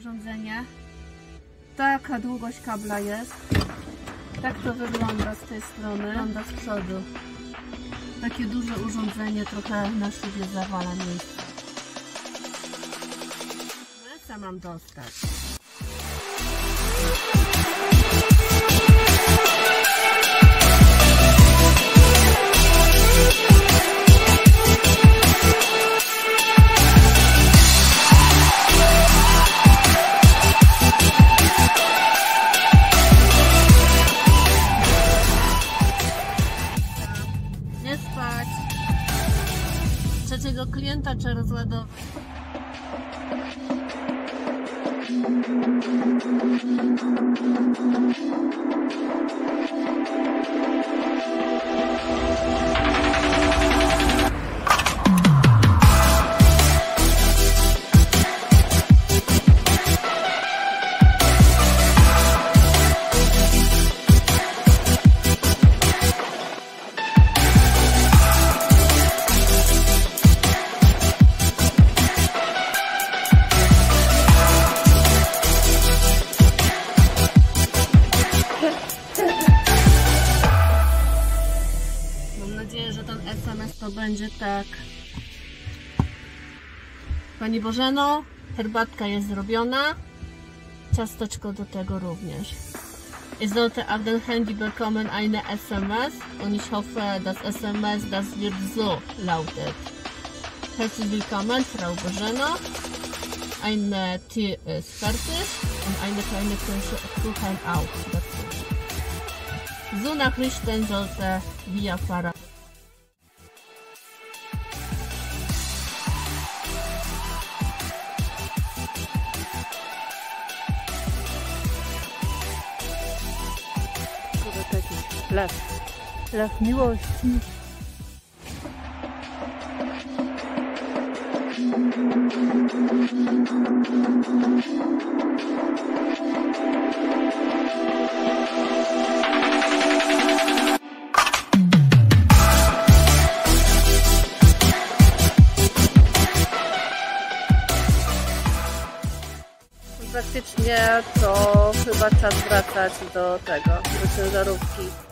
urządzenie. Taka długość kabla jest. Tak to wygląda z tej strony. Wygląda z przodu. Takie duże urządzenie, trochę na szybie zawala miejsce. Co mam dostać? Nie spać. Trzeciego klienta trzeba rozładować. Mam nadzieję, że ten SMS to będzie tak. Pani Bożeno, herbatka jest zrobiona. Ciasteczko do tego również. Ich sollte auf den Handy bekommen eine SMS und ich hoffe, das SMS das wird so lautet. Herzlich willkommen, Frau Bożeno. Eine Tee ist fertig und eine kleine Kuchen auch dazu. So Nachrichten sollte via Fahrer. Lew miłości. Praktycznie to chyba czas wracać do ciężarówki.